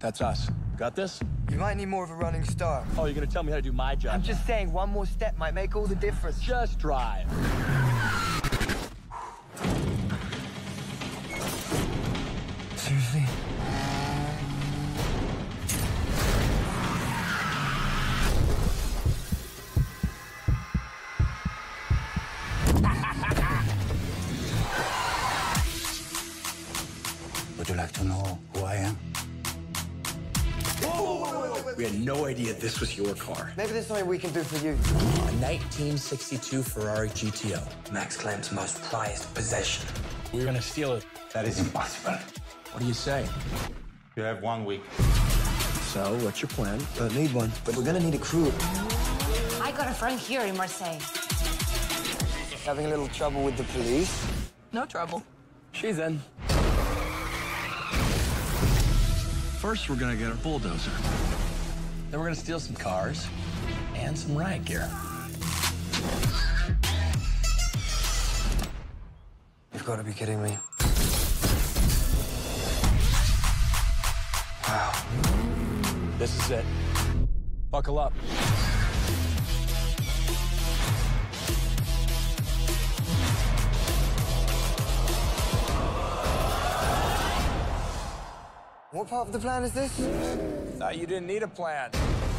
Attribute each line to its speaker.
Speaker 1: That's us. Got this?
Speaker 2: You might need more of a running start.
Speaker 1: Oh, you're gonna tell me how to do my job?
Speaker 2: I'm just saying, one more step might make all the difference.
Speaker 1: Just drive.
Speaker 2: Seriously?
Speaker 3: Would you like to know who I am?
Speaker 1: We had no idea this was your car.
Speaker 2: Maybe there's something we can do for you.
Speaker 1: A 1962 Ferrari GTO.
Speaker 2: Max Clem's most prized possession.
Speaker 1: We were gonna steal it.
Speaker 3: That is impossible.
Speaker 1: What do you say?
Speaker 3: You have 1 week.
Speaker 1: So, what's your plan?
Speaker 2: Don't need one, but we're gonna need a crew.
Speaker 4: I got a friend here in Marseille.
Speaker 2: Having a little trouble with the police?
Speaker 4: No trouble.
Speaker 1: She's in. First, we're gonna get a bulldozer. Then we're gonna steal some cars and some riot gear.
Speaker 2: You've got to be kidding me. Wow.
Speaker 1: This is it. Buckle up.
Speaker 2: What part of the plan is this?
Speaker 1: Thought you didn't need a plan.